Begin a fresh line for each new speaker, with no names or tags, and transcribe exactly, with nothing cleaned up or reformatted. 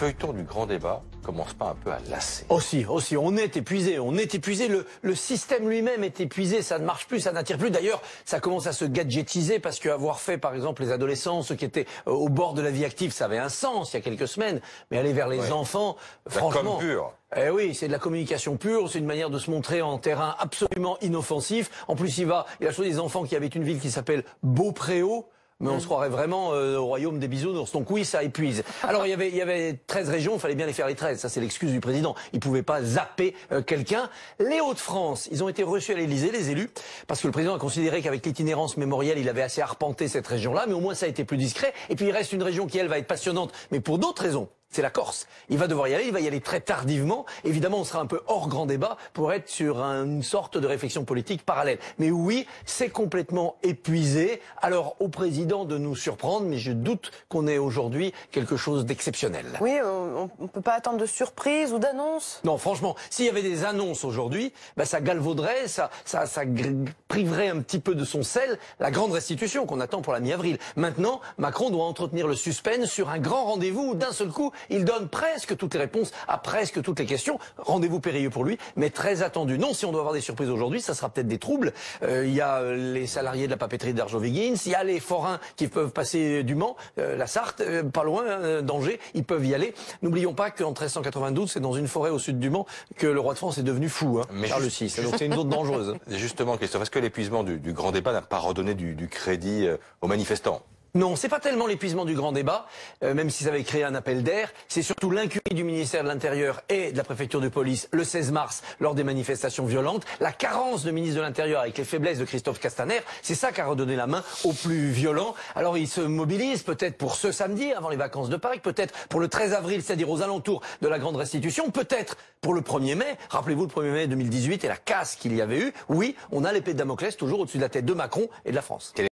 feuilleton du grand débat commence pas un peu à lasser?
Aussi, aussi, on est épuisé, on est épuisé, le, le système lui-même est épuisé, ça ne marche plus, ça n'attire plus. D'ailleurs, ça commence à se gadgetiser parce qu'avoir fait, par exemple, les adolescents, ceux qui étaient euh, au bord de la vie active, ça avait un sens il y a quelques semaines, mais aller vers les
ouais.
enfants,
la
franchement...
com pure.
Eh oui, c'est de la communication pure, c'est une manière de se montrer en terrain absolument inoffensif. En plus, il va, il a choisi des enfants qui avaient une ville qui s'appelle Beaupréau. Mais on se croirait vraiment euh, au royaume des bisounours. Donc oui, ça épuise. Alors il y avait, il y avait treize régions, il fallait bien les faire les treize. Ça c'est l'excuse du président. Il pouvait pas zapper euh, quelqu'un. Les Hauts-de-France, ils ont été reçus à l'Élysée, les élus, parce que le président a considéré qu'avec l'itinérance mémorielle, il avait assez arpenté cette région-là, mais au moins ça a été plus discret. Et puis il reste une région qui, elle, va être passionnante, mais pour d'autres raisons. C'est la Corse. Il va devoir y aller, il va y aller très tardivement. Évidemment, on sera un peu hors grand débat pour être sur une sorte de réflexion politique parallèle. Mais oui, c'est complètement épuisé. Alors, au président de nous surprendre, mais je doute qu'on ait aujourd'hui quelque chose d'exceptionnel.
Oui, on ne peut pas attendre de surprise ou d'annonce.
Non, franchement, s'il y avait des annonces aujourd'hui, bah, ça galvauderait, ça, ça, ça priverait un petit peu de son sel la grande restitution qu'on attend pour la mi-avril. Maintenant, Macron doit entretenir le suspense sur un grand rendez-vous où d'un seul coup, il donne presque toutes les réponses à presque toutes les questions. Rendez-vous périlleux pour lui, mais très attendu. Non, si on doit avoir des surprises aujourd'hui, ça sera peut-être des troubles. Euh, il y a les salariés de la papeterie d'Arjowiggins, il y a les forains qui peuvent passer du Mans, euh, la Sarthe, euh, pas loin, euh, d'Angers, ils peuvent y aller. N'oublions pas qu'en treize cent quatre-vingt-douze, c'est dans une forêt au sud du Mans que le roi de France est devenu fou, hein, mais Charles six. Donc c'est une zone dangereuse.
Justement, Christophe, est-ce que l'épuisement du, du grand débat n'a pas redonné du, du crédit euh, aux manifestants?
Non, c'est pas tellement l'épuisement du grand débat, euh, même si ça avait créé un appel d'air, c'est surtout l'incurie du ministère de l'Intérieur et de la préfecture de police le seize mars lors des manifestations violentes, la carence de ministre de l'Intérieur avec les faiblesses de Christophe Castaner, c'est ça qui a redonné la main aux plus violents. Alors ils se mobilisent peut-être pour ce samedi avant les vacances de Pâques, peut-être pour le treize avril, c'est-à-dire aux alentours de la grande restitution, peut-être pour le premier mai. Rappelez-vous le premier mai deux mille dix-huit et la casse qu'il y avait eu. Oui, on a l'épée de Damoclès toujours au-dessus de la tête de Macron et de la France.